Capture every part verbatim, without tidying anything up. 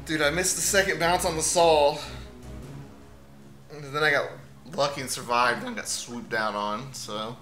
Dude, I missed the second bounce on the saw. And then I got lucky and survived and I got swooped down on, so.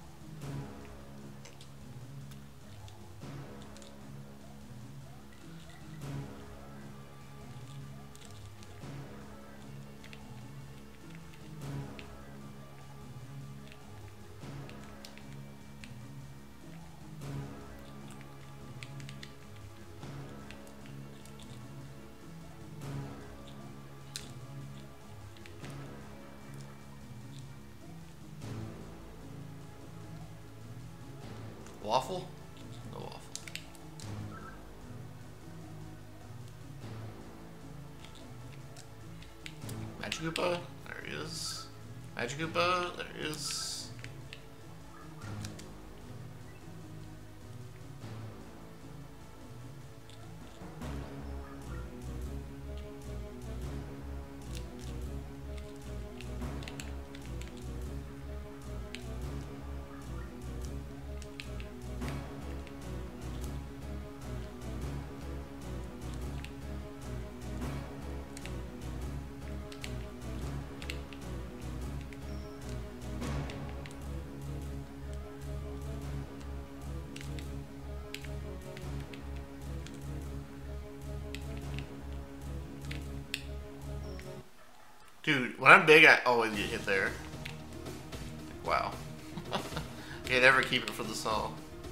Waffle? No waffle. Magikoopa? There he is. Magikoopa? There he is. Dude, when I'm big, I always get hit there. Wow. Can't ever keep it for the saw.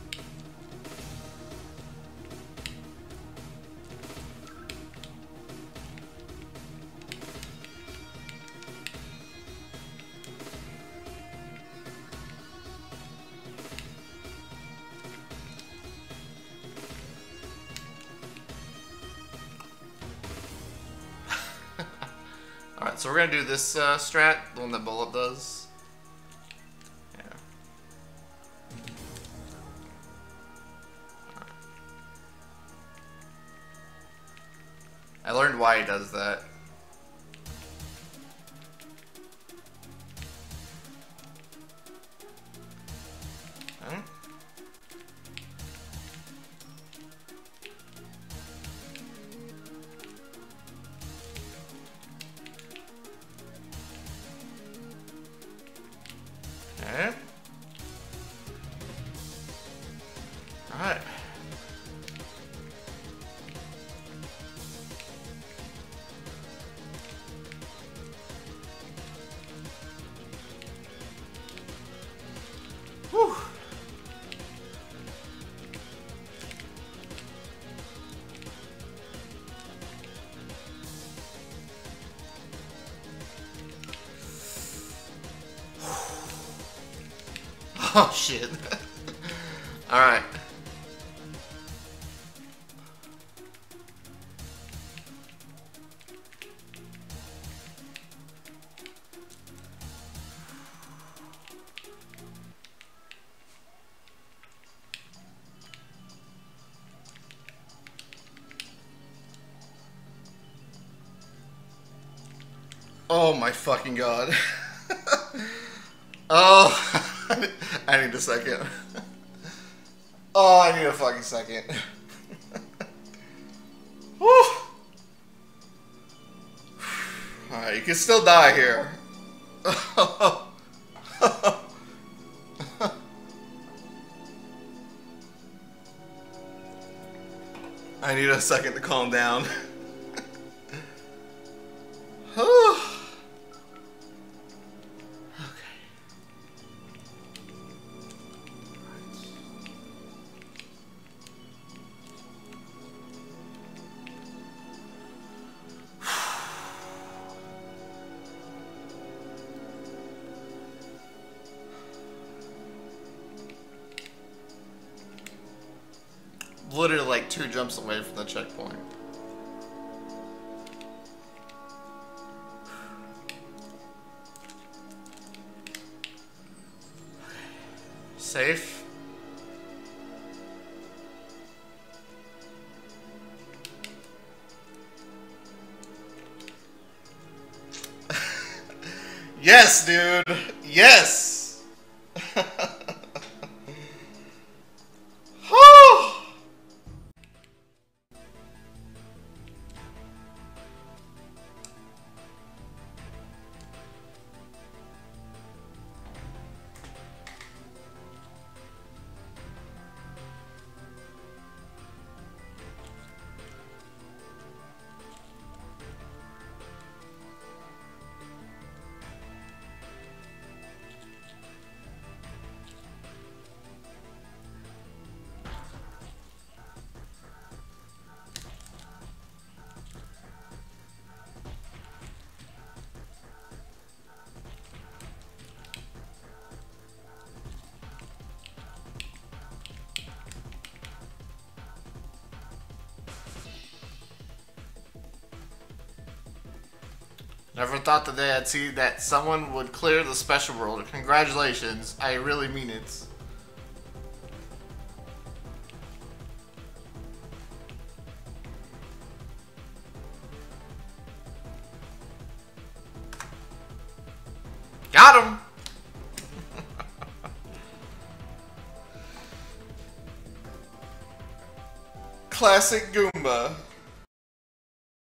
Alright, so we're gonna do this uh, strat, the one that Bullet does. Yeah. Right. I learned why he does that. Okay. Okay. Alright. Whew. Oh shit. Alright. Oh my fucking god. Oh. I need a second. Oh, I need a fucking second. Whew. Alright, you can still die here. I need a second to calm down. Literally like two jumps away from the checkpoint. Safe. Yes, dude. Yes. Never thought the day I'd see that someone would clear the special world. Congratulations. I really mean it. Got him! Classic Goomba.